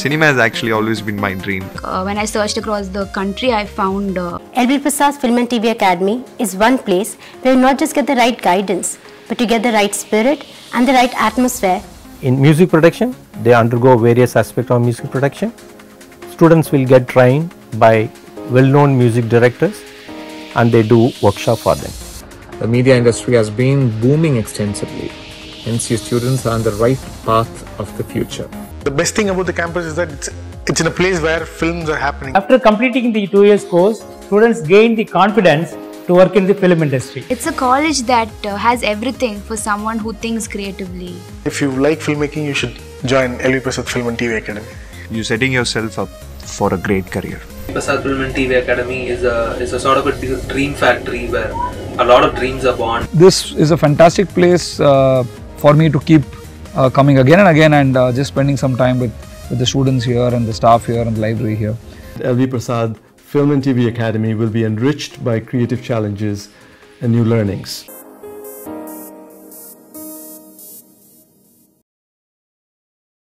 Cinema has actually always been my dream. When I searched across the country, I found LV Prasad Film and TV Academy is one place where you not just get the right guidance, but you get the right spirit and the right atmosphere. In music production, they undergo various aspects of music production. Students will get trained by well-known music directors and they do workshop for them. The media industry has been booming extensively. Hence, your students are on the right path of the future. The best thing about the campus is that it's in a place where films are happening. After completing the 2 years course, students gain the confidence to work in the film industry. it's a college that has everything for someone who thinks creatively. If you like filmmaking, you should join LV Prasad Film and TV Academy. You're setting yourself up for a great career. Prasad Film and TV Academy is a sort of a dream factory where a lot of dreams are born. This is a fantastic place for me to keep coming again and again and just spending some time with the students here and the staff here and the library here. LV Prasad Film and TV Academy will be enriched by creative challenges and new learnings.